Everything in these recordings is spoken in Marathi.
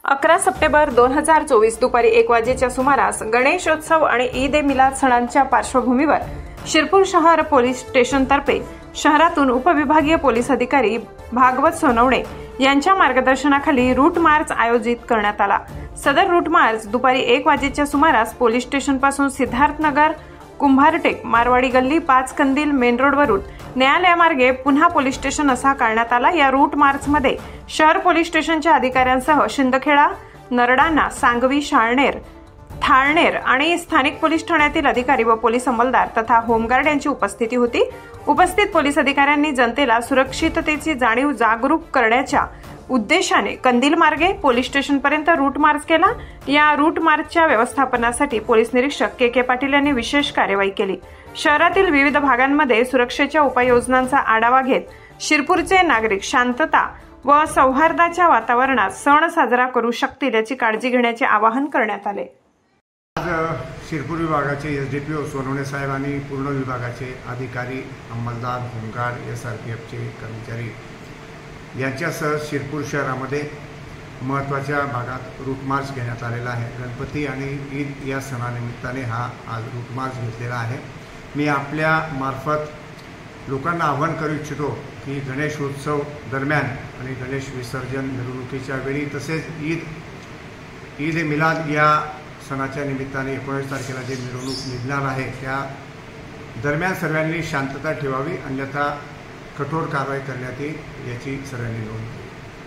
11 सप्टेंबर 2024 दुपारी 1 वाजेच्या सुमारास गणेशोत्सव आणि ईद ए मिलाद सणांच्या पार्श्वभूमीवर शिरपूर शहर पोलीस स्टेशनतर्फे शहरातून उपविभागीय पोलीस अधिकारी भागवत सोनवणे यांच्या मार्गदर्शनाखाली रूट मार्च आयोजित करण्यात आला। सदर रूट मार्च दुपारी 1 वाजेच्या सुमारास पोलीस स्टेशनपासून सिद्धार्थनगर कुंभारटेक मारवाडी गल्ली 5 कंदील मेन रोडवरून न्यायालयामार्गे पुन्हा पोलीस स्टेशन असा करण्यात आला। या रूट मार्चमध्ये शहर पोलीस स्टेशनच्या अधिकाऱ्यांसह शिंदखेडा, नरडाणा, सांगवी, शाळनेर, थाळनेर आणि स्थानिक पोलीस ठाण्यातील अधिकारी व पोलीस अंमलदार तथा होमगार्ड यांची उपस्थिती होती। उपस्थित पोलीस अधिकाऱ्यांनी जनतेला सुरक्षिततेची जाणीव जागरूक करण्याच्या उद्देशाने कंदील मार्गे पोलीस स्टेशनपर्यंत रूट मार्च केला। या रूट मार्चच्या व्यवस्थापनासाठी पोलीस निरीक्षक के पाटील यांनी विशेष कार्यवाही केली। शहरातील विविध भागांमध्ये सुरक्षेच्या उपाययोजनांचा आढावा घेत शिरपूरचे नागरिक शांतता व सौहार्दाच्या वातावरणात सण साजरा करू शकतील याची काळजी घेण्याचे आवाहन करण्यात आले। आज शिरपूर विभागाचे एसडीपीओ सोनवणे साहेब आणि पूर्ण विभागाचे अधिकारी, अंमलदार, होमगार्ड, SRPFचे कर्मचारी यांच्यासह शिरपूर शहरामध्ये महत्त्वाच्या भागात रूट मार्च घेण्यात आलेला आहे। गणपती आणि ईद या सणानिमित्ताने हा आज रूट मार्च घेतलेला आहे। मी आपल्या मार्फत लोकांना आवाहन करू इच्छितो की गणेशोत्सव दरम्यान आणि गणेश विसर्जन मिरवणुकीच्या वेळी तसेच ईद ए मिलाद या सणाच्या निमित्ताने 19 तारखेला जे मिरवणूक निघणार आहे त्या दरम्यान सर्वांनी शांतता ठेवावी, अन्यथा कठोर कारवाई करण्यात येईल याची सर्वांनी नोंद घ्यावी।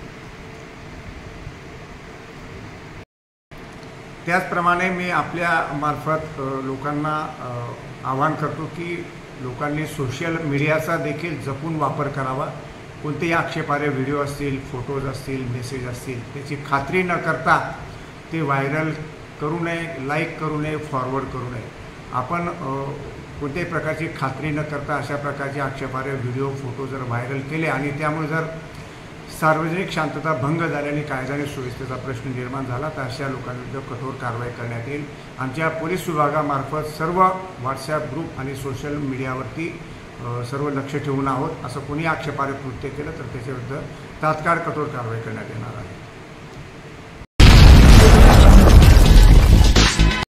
त्याचप्रमाणे मी आपल्या मार्फत लोकांना आवाहन करतो की लोकांनी सोशल मीडियाचा देखील जपून वापर करावा। कोणतेही आक्षेपार्ह व्हिडिओ असतील, फोटोज असतील, मेसेज असतील त्याची खात्री न करता ते व्हायरल करू नये, लाईक करू नये, फॉरवर्ड करू नये। आपण कोणत्याही प्रकारची खात्री न करता अशा प्रकारचे आक्षेपार्ह व्हिडिओ, फोटो जर व्हायरल केले आणि त्यामुळे जर सार्वजनिक शांतता भंग झाल्याने कायदा आणि सुव्यवस्थेचा प्रश्न निर्माण झाला तर अशा लोकांविरुद्ध कठोर कारवाई करण्यात येईल। आमच्या पोलीस विभागामार्फत सर्व व्हॉट्सॲप ग्रुप आणि सोशल मीडियावरती सर्व लक्ष ठेवून आहोत। असं कोणी आक्षेपार्ह कृत्य केलं तर त्याच्याविरुद्ध तात्काळ कठोर कारवाई करण्यात येणार आहे।